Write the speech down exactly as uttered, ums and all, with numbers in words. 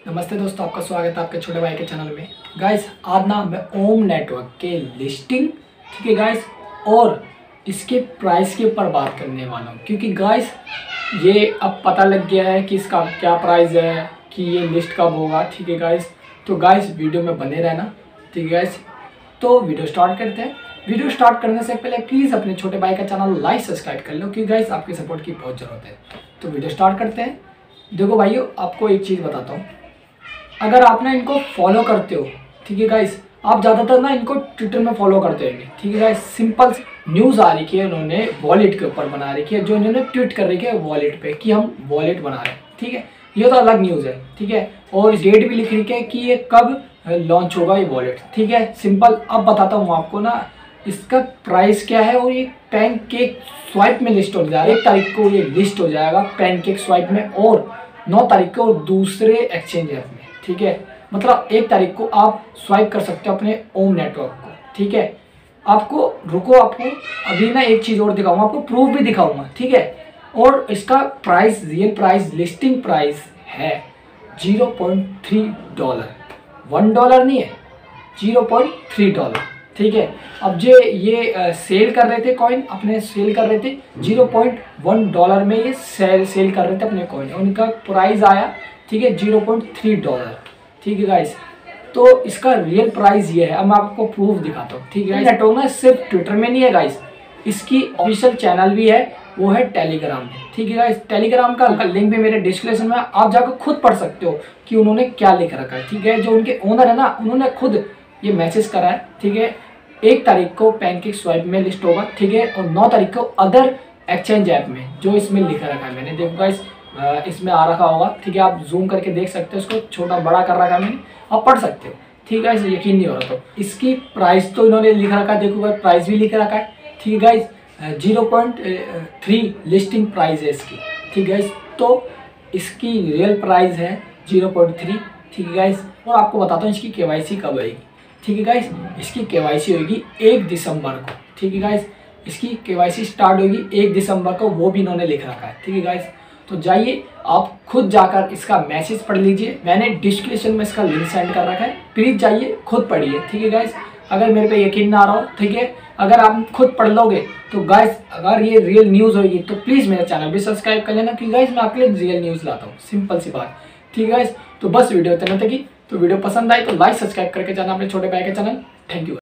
नमस्ते दोस्तों, आपका स्वागत है आपके छोटे भाई के चैनल में। गाइस आज ना मैं ओम नेटवर्क के लिस्टिंग, ठीक है गाइस, और इसके प्राइस के ऊपर बात करने वाला हूँ, क्योंकि गाइस ये अब पता लग गया है कि इसका क्या प्राइस है, कि ये लिस्ट कब होगा। ठीक है गाइस, तो गाइस वीडियो में बने रहना। ठीक है गाइस, तो वीडियो स्टार्ट करते हैं। वीडियो स्टार्ट करने से पहले प्लीज़ अपने छोटे भाई का चैनल लाइक सब्सक्राइब कर लो, क्योंकि गाइस आपकी सपोर्ट की बहुत ज़रूरत है। तो वीडियो स्टार्ट करते हैं। देखो भाइयों, आपको एक चीज़ बताता हूँ, अगर आप ना इनको फॉलो करते हो, ठीक है गाइस, आप ज़्यादातर ना इनको ट्विटर में फॉलो करते होंगे। ठीक है गाइस, सिंपल न्यूज़ आ रही है, उन्होंने वॉलेट के ऊपर बना रखी है, जो इन्होंने ट्वीट कर रखी है वॉलेट पे कि हम वॉलेट बना रहे हैं। ठीक है, ये तो अलग न्यूज़ है। ठीक है, और डेट भी लिख रखी है कि ये कब लॉन्च होगा ये वॉलेट। ठीक है, सिंपल। अब बताता हूँ आपको ना इसका प्राइस क्या है, और ये पैनकेक स्वाइप में लिस्ट हो जाएगा। एक तारीख को ये लिस्ट हो जाएगा पैनकेक स्वाइप में, और नौ तारीख को दूसरे एक्सचेंज ऐप में। ठीक है, मतलब एक तारीख को आप स्वाइप कर सकते हो अपने ओम नेटवर्क को। ठीक है, आपको रुको, आपको अभी ना एक चीज़ और दिखाऊंगा, आपको प्रूफ भी दिखाऊंगा। ठीक है, और इसका price, real price, listing price है zero point three dollar. One dollar नहीं है, जीरो पॉइंट थ्री डॉलर। ठीक है, अब जो ये आ, सेल कर रहे थे कॉइन, अपने सेल कर रहे थे जीरो पॉइंट वन डॉलर में, ये सेल सेल कर रहे थे अपने कॉइन। उनका प्राइस आया, ठीक है, जीरो पॉइंट थ्री डॉलर। ठीक है गाइस, तो इसका रियल प्राइस ये है। अब मैं आपको प्रूफ दिखाता हूँ। ठीक है, नेटवर्क ना सिर्फ ट्विटर में नहीं है गाइस, इसकी ऑफिशियल चैनल भी है, वो है टेलीग्राम में। ठीक है गाइस, टेलीग्राम का लिंक भी मेरे डिस्क्रिप्शन में, आप जाकर खुद पढ़ सकते हो कि उन्होंने क्या लिख रखा है। ठीक है, जो उनके ओनर है ना, उन्होंने खुद ये मैसेज करा है। ठीक है, एक तारीख को पैनकेक स्वाइप में लिस्ट होगा। ठीक है, और नौ तारीख को अदर एक्सचेंज ऐप में, जो इसमें लिखा रखा है मैंने, देखो गाइस इसमें आ रखा होगा। ठीक है, आप जूम करके देख सकते हो, इसको छोटा बड़ा कर रखा है मैंने, आप पढ़ सकते हो। ठीक है, इसे यकीन नहीं हो रहा तो इसकी प्राइस तो इन्होंने लिख रखा है, देखो गाइस प्राइस भी लिख रखा है। ठीक है guys, zero point three listing price है इसकी। ठीक है गाइस, तो इसकी रियल प्राइस है जीरो पॉइंट थ्री। ठीक है गाइस, और आपको बताता हूँ इसकी केवाईसी कब आएगी। ठीक है गाइस, इसकी केवाईसी होगी एक दिसंबर को। ठीक है गाइस, इसकी केवाईसी स्टार्ट होगी एक दिसंबर को, वो भी इन्होंने लिख रखा है। ठीक है गाइस, तो जाइए आप खुद जाकर इसका मैसेज पढ़ लीजिए, मैंने डिस्क्रिप्शन में इसका लिंक सेंड कर रखा है, प्लीज़ जाइए खुद पढ़िए। ठीक है गाइस, अगर मेरे पे यकीन ना आ रहा हो, ठीक है, अगर आप खुद पढ़ लोगे तो गाइस, अगर ये रियल न्यूज़ होगी तो प्लीज़ मेरा चैनल भी सब्सक्राइब कर लेना, क्योंकि गाइस मैं आपके लिए रियल न्यूज़ लाता हूँ, सिंपल सी बात। ठीक है गाइस, तो बस वीडियो इतना तक ही। तो वीडियो पसंद आई तो लाइक सब्सक्राइब करके जाना अपने छोटे भाई के चैनल। Thank you.